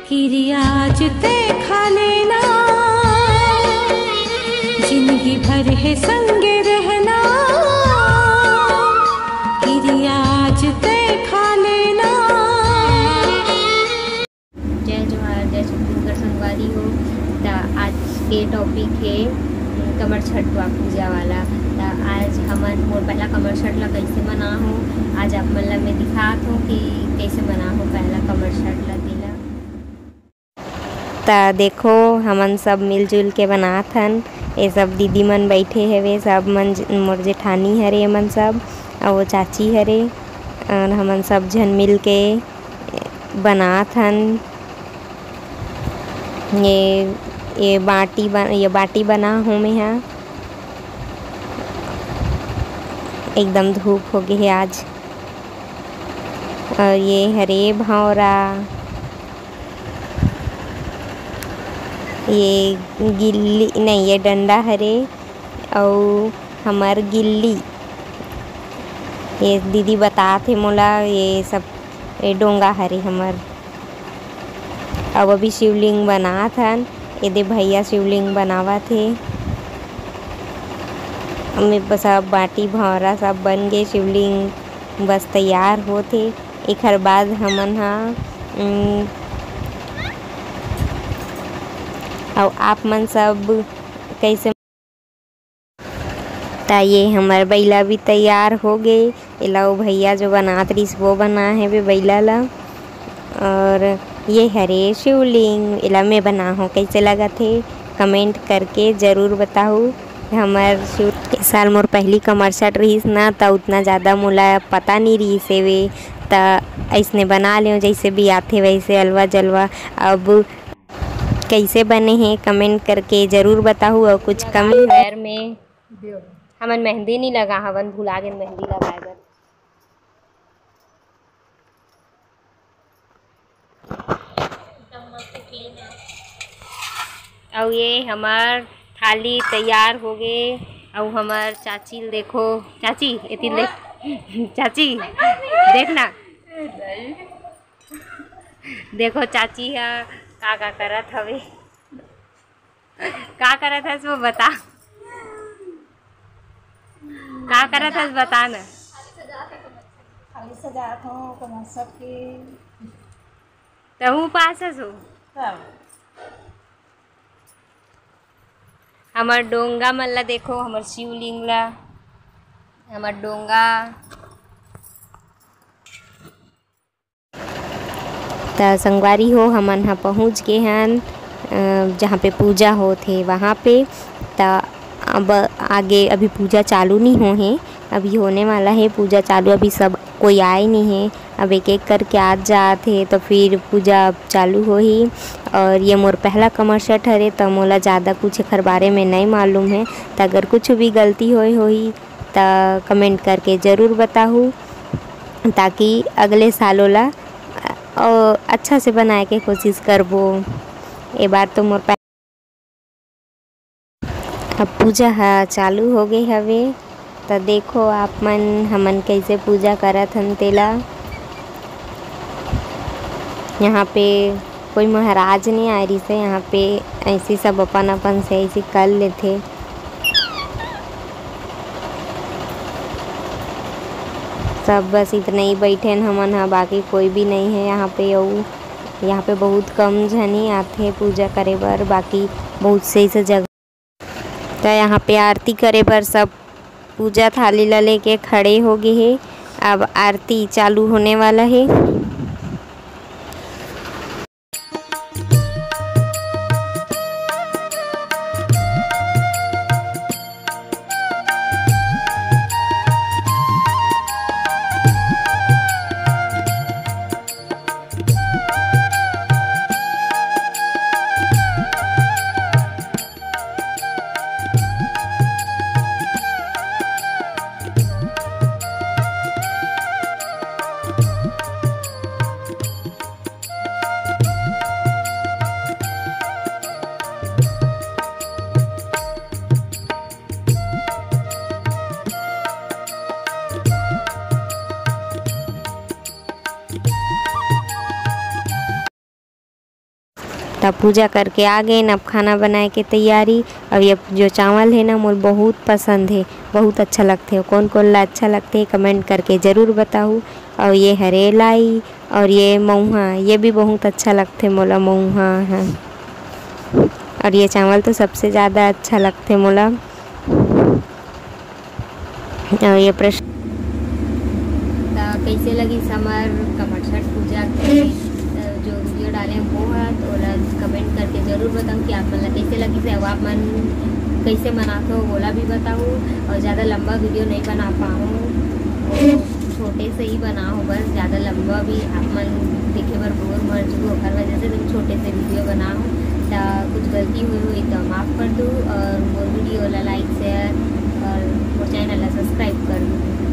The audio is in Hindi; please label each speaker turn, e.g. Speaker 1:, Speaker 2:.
Speaker 1: किरिया आज तय खा लेना, जिंदगी भर है संगे रहना, किरिया आज तय खा लेना।
Speaker 2: जय जोहार, जय छत्तीसगढ़ संगवारी हो। तो आज के टॉपिक है कमर छठ पूजा वाला। तो आज हमन मोर पहला कमर छठ ला कैसे मना हो, आज आप मन ला मैं दिखात हूँ कि कैसे मना हो पहला कमर छठ ला तेला। तो देखो हमन सब मिलजुल के बनात हन। ये सब दीदी मन बैठे हवे, सब मन मोर जेठानी हरे मन सब, और वो चाची हरे, और हमन सब झन मिल के बनात हन। ये बाटी बना हूँ मैं यहाँ। एकदम धूप हो गई है आज। और ये हरे भौरा, ये गिल्ली नहीं, ये डंडा हरे, और हमार गिल्ली ये दीदी बतात हे मोला, ये सब ये डोंगा हरे हमार। अब अभी शिवलिंग बनात हन, ये भैया शिवलिंग बनावत हे। बस सब बाटी भौरा सब बन गए, शिवलिंग बस तैयार होते। एक बाद हमन और आप मन सब कैसे। ये हमार बैला भी तैयार हो गए। इला वो भैया जो बनात रही वो बना है वे बैला ला। और ये हरे शिवलिंग इला मैं बना हूँ। कैसे लगा थे कमेंट करके ज़रूर बताओ। हमार इस साल मोर पहली कमर छठ रहीस ना, तो उतना ज़्यादा मोला पता नहीं रही से वे, तो ऐसने बना ले जैसे भी आते वैसे अलवा जलवा। अब कैसे बने हैं कमेंट करके ज़रूर बताओ। और कुछ कमी पैर में हमन मेहंदी नहीं लगा हवन, भुला गए मेहंदी लगाए बर। और ये हमार थाली तैयार हो गए। और हमार चाची देखो, चाची इतनी देख चाची देखना, देखो चाची है का करत हवे, का करत है वो बता, का करत है बता ना।
Speaker 3: खाली सजात हूँ कमर छठ की।
Speaker 2: तहु पास हो हमार डोंगा मन ला देखो, हमार शिवलिंग ला, हमार डोंगा। तो संगवारी हो हमन यहाँ पहुँच गए हन जहाँ पे पूजा होते वहाँ पे। तो अब आगे अभी पूजा चालू नहीं हो है, अभी होने वाला है पूजा चालू। अभी सब कोई आए नहीं है, अब एक एक करके आज जाते हैं तो फिर पूजा चालू हो ही। और ये मोर पहला कमर छठ हरे, तो मोला ज़्यादा कुछ एकर बारे में नहीं मालूम है। तो अगर कुछ भी गलती होई तो कमेंट करके ज़रूर बताऊँ, ताकि अगले सालों ला और अच्छा से बनाए के कोशिश करबो। ये बार तो मोर अब पूजा चालू हो गई हवे। तो देखो आप मन हमन कैसे पूजा करत हन तेला। यहाँ पे कोई महाराज नहीं आ रही से, यहाँ पे ऐसी सब अपन से ऐसी कर लेते। सब बस इतने ही बैठे हैं हमन हाँ, बाकी कोई भी नहीं है यहाँ पे। और यहाँ पे बहुत कम जनी आते पूजा करे बर, बाकी बहुत सही से जगह। तो यहाँ पे आरती करे बर सब पूजा थाली ला लेके खड़े हो गए हैं। अब आरती चालू होने वाला है। तब पूजा करके आ गए न, अब खाना बनाए के तैयारी। अब ये जो चावल है ना मोर बहुत पसंद है, बहुत अच्छा लगते है। कौन कौन ला अच्छा लगते है कमेंट करके ज़रूर बताऊँ। और ये हरे लाई और ये मऊहा, ये भी बहुत अच्छा लगते मोला मऊहा है। और ये चावल तो सबसे ज़्यादा अच्छा लगते मोला। और ये प्रश्न कैसे लगी समर कमर छठ पूजा के जो वीडियो डाले वो है, तो कमेंट करके ज़रूर बताऊँ कि आप मतलब कैसे लगी से। अब आप मन कैसे मनाते हो बोला भी बताऊँ। और ज़्यादा लंबा वीडियो नहीं बना पाऊँ, छोटे से ही बनाओ बस, ज़्यादा लंबा भी आप मन देखे बर बोर मर जू, हर वजह से तुम छोटे से वीडियो बनाओ। तो कुछ गलती हुई तो माफ़ कर दूँ। और वो वीडियो ला लाइक शेयर और वो चैनल ला सब्सक्राइब कर दूँ।